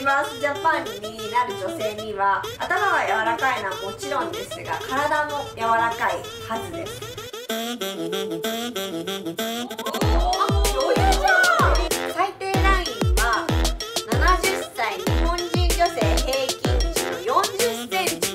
バースジャパンになる女性には頭が柔らかいのはもちろんですが、体も柔らかいはずです。最低ラインは70歳日本人女性平均値の40センチ。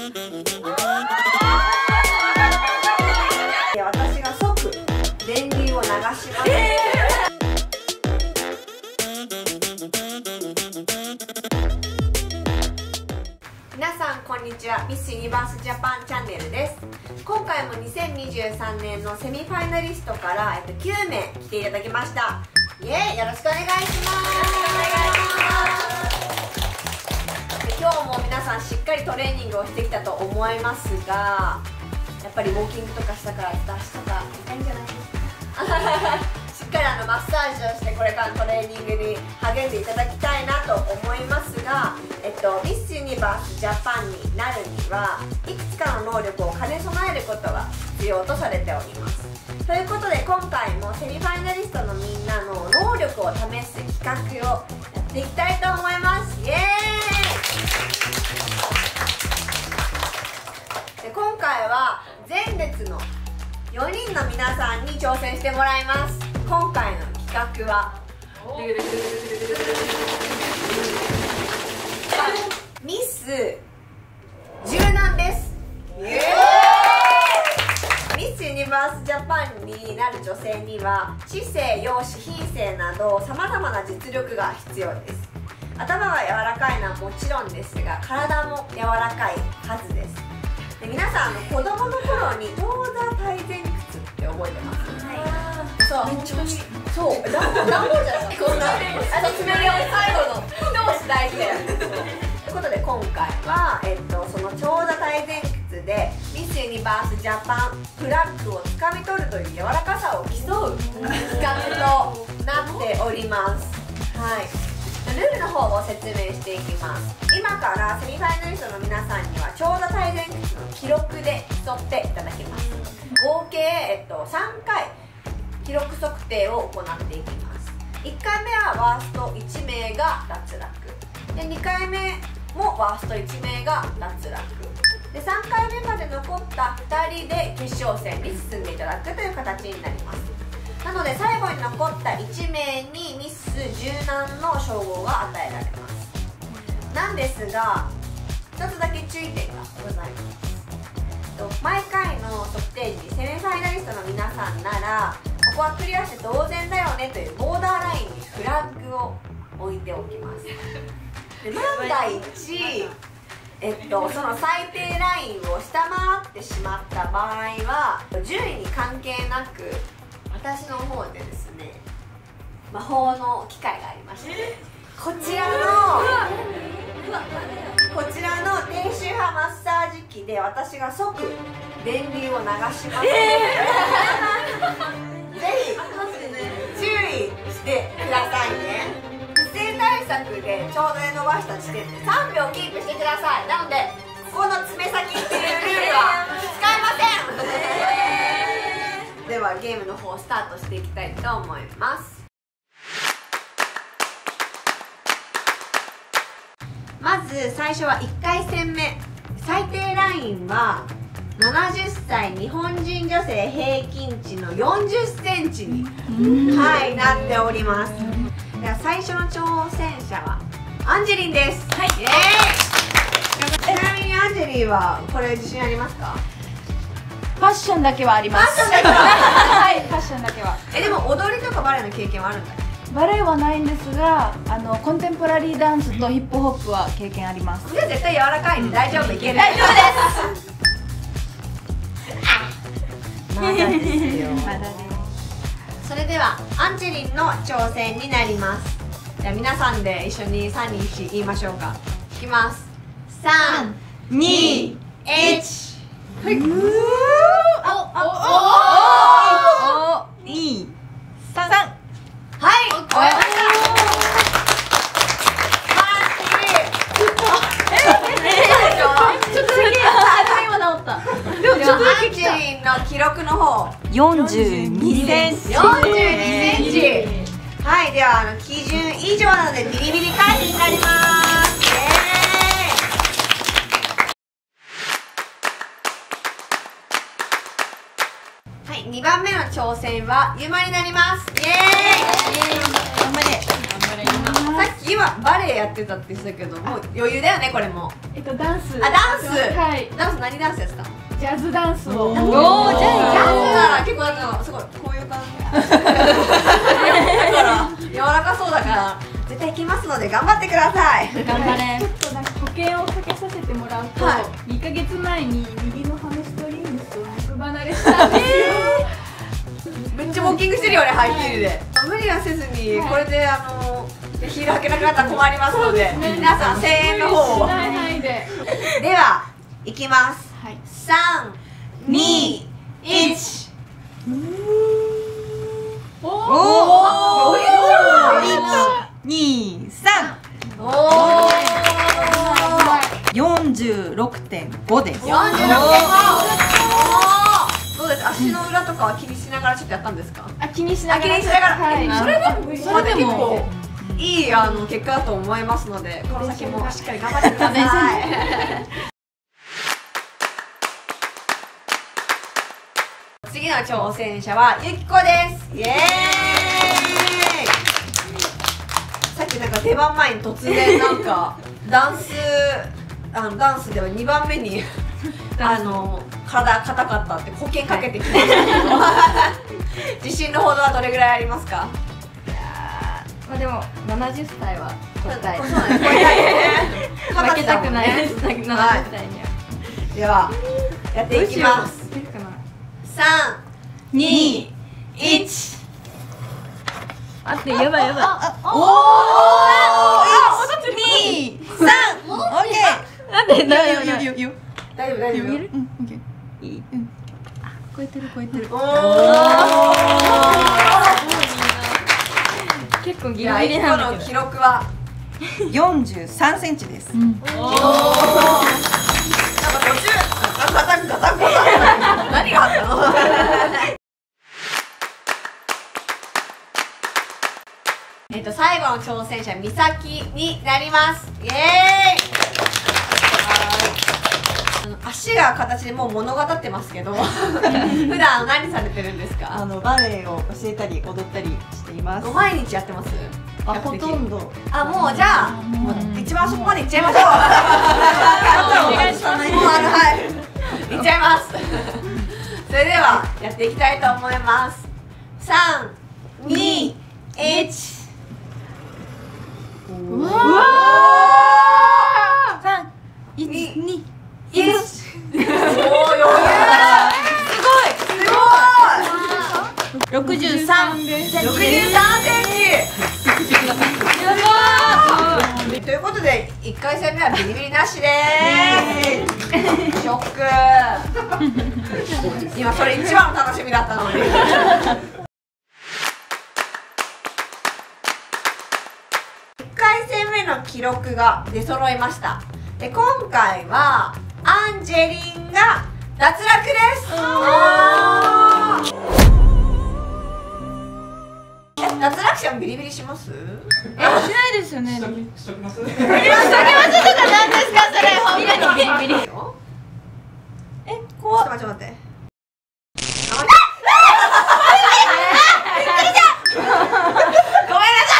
私が即電流を流します。皆さんこんにちは。ミスユニバースジャパンチャンネルです。今回も2023年のセミファイナリストから、9名来ていただきました。イエーイ、よろしくお願いします。今日も皆さんしっかりトレーニングをしてきたと思いますが、やっぱりウォーキングとかしたから足とか痛いんじゃないですか。しっかりマッサージをしてこれからのトレーニングに励んでいただきたいなと思いますが、ミスユニバースジャパンになるにはいくつかの能力を兼ね備えることが必要とされております。ということで今回もセミファイナリストのみんなの能力を試す企画をやっていきたいと思います。イエーイ。で今回は前列の4人の皆さんに挑戦してもらいます。今回の企画はミス柔軟です。ミスユニバースジャパンになる女性には知性、容姿、品性などさまざまな実力が必要です。頭が柔らかいのはもちろんですが、体も柔らかいはずです。で皆さん子供の頃に長座体前屈って覚えてます？そう、めっちゃそう、段ボールじゃないこんな説明を最後の一押し大事だよね。ということで今回は、その長座体前屈でミスユニバースジャパンフラッグをつかみ取るという柔らかさを競う企画となっております。はい、ルールの方を説明していきます。今からセミファイナリストの皆さんには長座体前屈の記録で競っていただきます。合計、3回記録測定を行っていきます。1回目はワースト1名が脱落で、2回目もワースト1名が脱落で、3回目まで残った2人で決勝戦に進んでいただくという形になります。なので最後に残った1名にミス柔軟の称号が与えられます。なんですが1つだけ注意点がございます。毎回の測定時にセミファイナリストの皆さんならここはクリアして当然だよねというボーダーラインにフラッグを置いておきます。で万が一、その最低ラインを下回ってしまった場合は順位に関係なく私の方でですね、魔法の機械がありまして、こちらの低周波マッサージ機で私が即電流を流します。ぜひ注意してくださいね。不正対策でちょうど伸ばした地点で3秒キープしてください。なのでここの爪先っていうルールは使いません。ではゲームの方スタートしていきたいと思います。まず最初は1回戦目、最低ラインは70歳日本人女性平均値の40センチに、はい、なっております。では最初の挑戦者はアンジェリンです。はい、イエーイ。ちなみにアンジェリーはこれ自信ありますか？ ファッションだけはあります。 ファッションだけははい、ファッションだけは。 でも踊りとかバレエの経験はあるんだよ。 バレエはないんですが、コンテンポラリーダンスとヒップホップは経験あります。 じゃあ絶対柔らかいんで大丈夫、いける。 大丈夫です。 まだですよ。 まだです。 それではアンジェリンの挑戦になります。じゃあ皆さんで一緒に3、2、1言いましょうか。いきます。3、2、1。はい。 お、いい。3。 はい。終えました。 ちょっとだけ今治った。でもちょっとだけ来た。 アンジェリンの記録の方 42センチ。 42センチ。はい、では基準以上なのでビリビリ回避になります。 の挑戦はゆまになります。イエーイ。 頑張れ。 さっき今バレエやってたって言ってたけど、もう余裕だよねこれも。 ダンス。 あ、ダンス。 はい。 ダンス何ダンスやってたの？ ジャズダンスを。 おー、じゃあジャズなら結構なんかすごいこういう感じ。だから柔らかそうだから絶対いきますので頑張ってください。 頑張れ。 ちょっとなんか保険をかけさせてもらうと、2ヶ月前に右のハムストリングスを肉離れしたんですよ。 めっちゃウォーキングしてるよね、ハイヒールで。無理はせずに、これでヒール履けなくなったら困りますので、皆さん声援の方を。では、いきます。3、2、1。おお。余裕じゃん。 1、2、3。 おお。 46.5です。 46.5。どうです？足の裏とかは気にしながらちょっとやったんですか？ あ、気にしながら。 それで結構いい結果だと思いますので、この先もしっかり頑張ってください。次の挑戦者はゆきこです。イエーイ。さっきなんか出番前に突然なんかダンスでは2番目に体硬かったって保険かけてきましたけど、自信のほどはどれぐらいありますか？ まあでも70歳は超えたい。 そうなんです。超えたいね。 負けたくないです。70歳には。 ではやっていきます。3、2、1。 あってやばいやばい。 おお。2、3。オッケー。 なんでだよ。 大丈夫大丈夫。 うん、オッケー。いい。うん。超えてる超えてる。 おお。 結構ギリギリなんだけど。 記録は 43センチです。 なんか途中ガタガタ何があったの？最後の挑戦者みさきになります。イエーイ。足が形でもう物語ってますけど普段何されてるんですか？ バレエを教えたり踊ったりしています。 毎日やってます？ ほとんど。 あ、もうじゃあもう一番そこまでいっちゃいましょう。お願いします。もうはいいっちゃいます。それではやっていきたいと思います。3、2、1。うわ 3、1、2、 1。すごい。 63です。 63センチ。ということで1回戦目はビリビリなしでーす。ショック。今それ一番の楽しみだったのに。1回戦目の記録が出揃いました。で今回はアンジェリンが脱落です。脱落者もビリビリします？ しないですよね。 しときます。 しときますとか何ですかそれ？本当にビリビリ。怖っ。ちょっと待って。ごめんな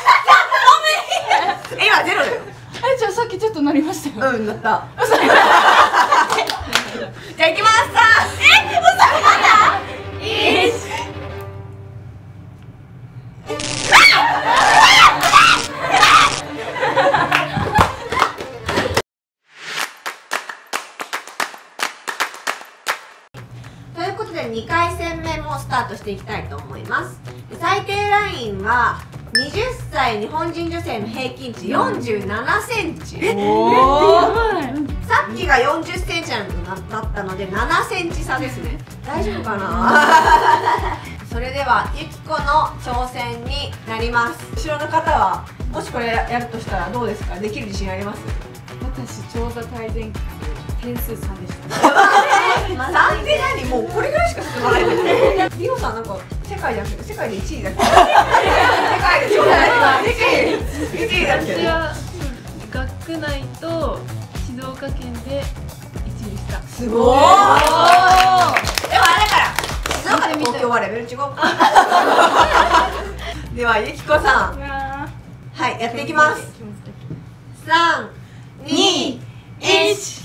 さい。今ゼロだよ。 じゃあさっきちょっとなりましたよ。 うん、なった。じゃあ行きます。ということで2回戦目もスタートしていきたいと思います。最低ラインは20歳日本人女性の平均値47センチ。さっきが40センチだったので7センチ差ですね。大丈夫かな？それではゆきこの挑戦になります。後ろの方はもしこれやるとしたらどうですか？できる自信あります？ 私調査大全点数3でした。 なんで何？もうこれぐらいしか進まないんですよ。リオさんなんか世界じゃなくて世界で1位だっけ？世界で調査大全1位だっけ？ 私は学内と静岡県で1位でした。 すごーい。でもあれだから静岡東京はレベル違うではゆきこさん、はいやっていきます。3、2、1。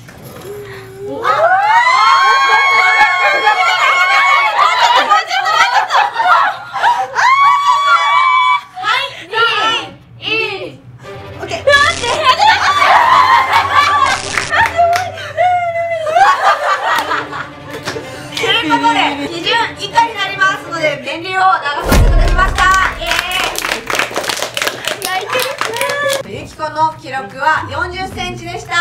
基準以下になりますので電流を流させていただきました。ゆきこの記録は40センチでした。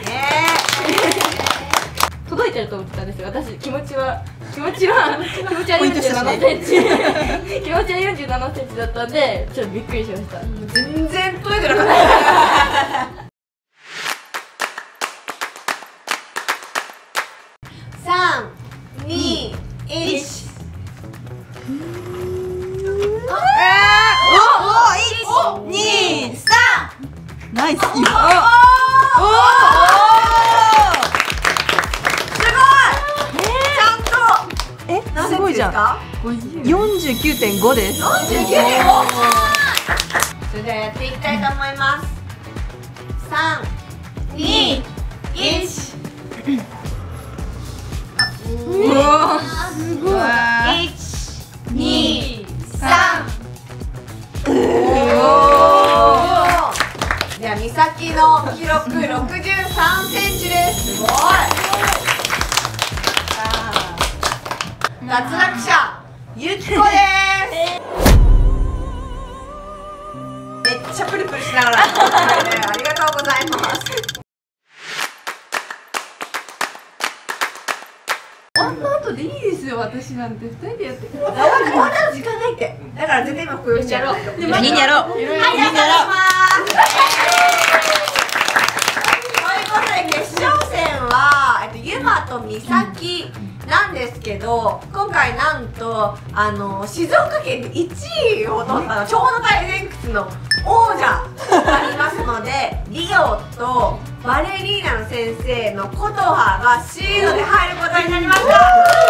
届いてると思ってたんですよ。私気持ちは47センチ気持ちは47センチだったんでちょっとびっくりしました。 全然届いてなかった3、2、1。お、1、2、3。 ナイス。 すごい。ちゃんと。 すごいじゃん。49.5です。 49.5。それではやっていきたいと思います。3、2、1。 すごい。 1、2、3。では美咲の記録63センチです。すごい。脱落者ゆきこです。めっちゃプルプルしながらありがとうございます。 終わった後でいいですよ。私なんて2人でやってください。 終わったら時間ないって。だから絶対今こうやろう。 みんなやろう。 はい、じゃあお願いします。ということで決勝戦はゆまとみさきなんですけど、今回なんと静岡県で1位を取った超能体前屈の王者がありますのでリオとバレリーナの先生の琴葉がシードで入ることになりました。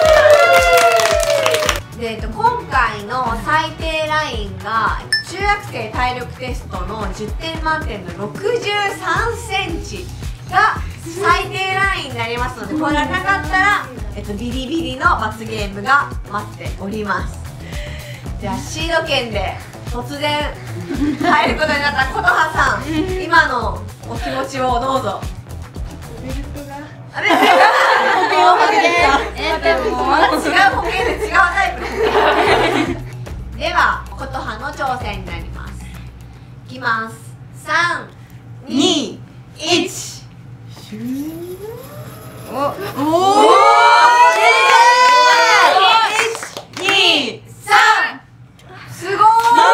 で今回の最低ラインが中学生体力テストの10点満点の63センチが最低ラインになりますので、これがなかったら、ビリビリの罰ゲームが待っております。じゃあシード権で突然入ることになった琴葉さん、今のお気持ちをどうぞ。 ベルトがあれ違う保険で違うタイプでは琴葉の挑戦になります。いきます。3、2、1。 おお。1、2、 3。すごい。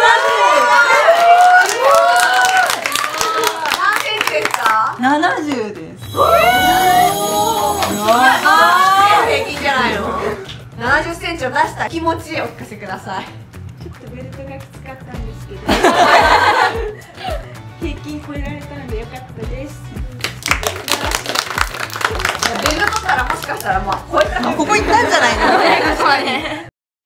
何センチですか 70です。 平均じゃないの。70センチを出した気持ちをお聞かせください。 ちょっとベルトがきつかったんですけど平均超えられたのでよかったです。 ベルト取ったらもしかしたら超えたかも。 ここ行ったんじゃないの。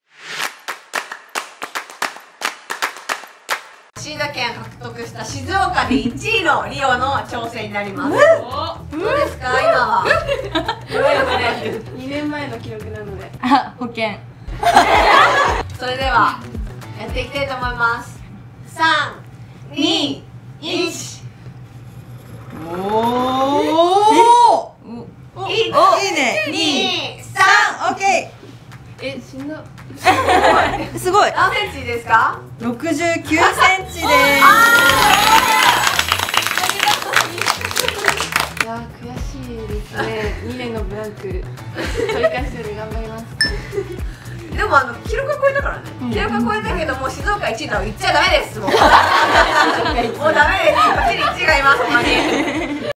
シード権獲得した静岡で1位のリオの挑戦になります。どうですか今は。 2年前の記録なので。 保険。 それではやっていきたいと思います。3、2、1。 おお。 1、 いいね。 2、3。 オッケしんど。 ー。すごい。 何センチですか 69センチです。 いや悔しいですね。2年のブランク取り返すように頑張ります。 でも記録は超えたからね。記録は超えたけどもう静岡1位とは言っちゃダメです。もうもうダメです。こっちに1位がいます。他に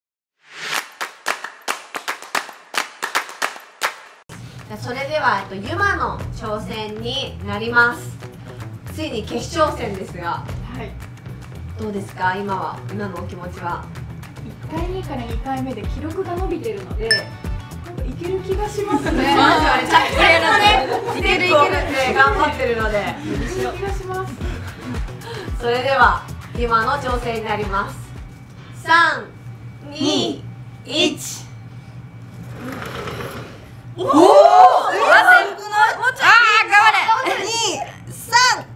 それではゆまの挑戦になります。ついに決勝戦ですが、 はい。 どうですか今のお気持ちは。 1回目から2回目で記録が伸びてるので、 いける気がしますね。 いけるね頑張ってるので。 いける気がします。 それでは今の挑戦になります。3、2、1。おお。頑張れ。2、3。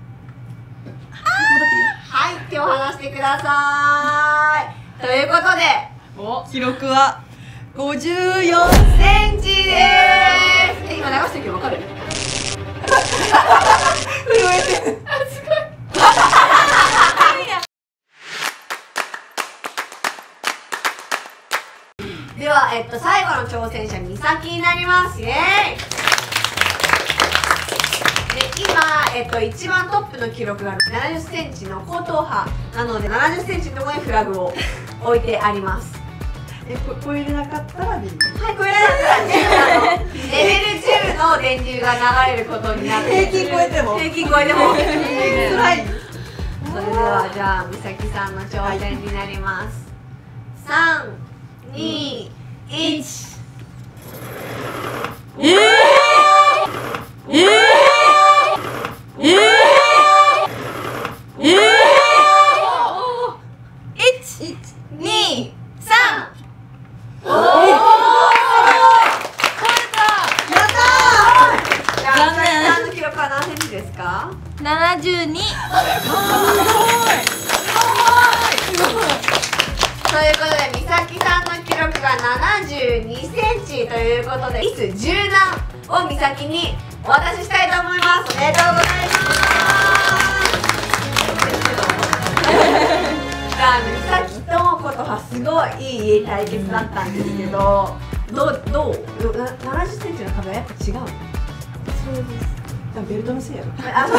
はい、手を離してください。ということで記録は54 センチです。今流してるけど分かる？震えてる。では、最後の挑戦者みさきになります。イエーイ。で今、一番トップの記録が70センチの高等派なので、70センチのところにフラグを置いてあります。 超えれなかったらでいい。 はい、これだったらね、レベル10の電流が流れることになって、 平均超えても平均超えても辛い。それではじゃあみさきさんの挑戦になります。3、2、1。 72。 ということでみさきさんの記録が72センチということで、ミス10段をみさきにお渡ししたいと思います。おめでとうございます。じゃあみさきとことはすごいいい対決だったんですけど、どう70センチの壁はやっぱ違うの？ そうです。ベルトのせいやろ。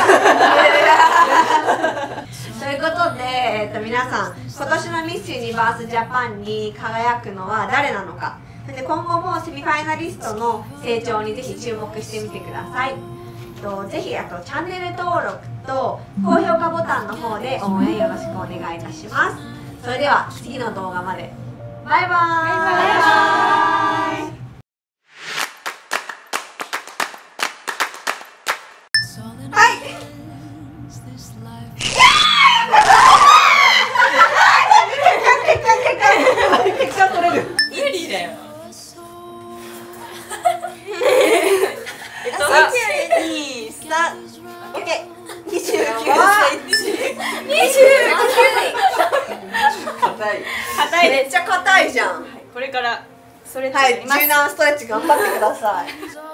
ということで、皆さん今年のミス・ユニバース・ジャパンに輝くのは誰なのか、で今後もセミファイナリストの成長にぜひ注目してみてください。ぜひチャンネル登録と高評価ボタンの方で応援よろしくお願いいたします。それでは次の動画まで。バイバーイ。 結果取れる。無理だよ。3、2、3。オッケー。29センチ。硬い。 めっちゃ硬いじゃん。 これからストレッチはい、柔軟ストレッチ頑張ってください。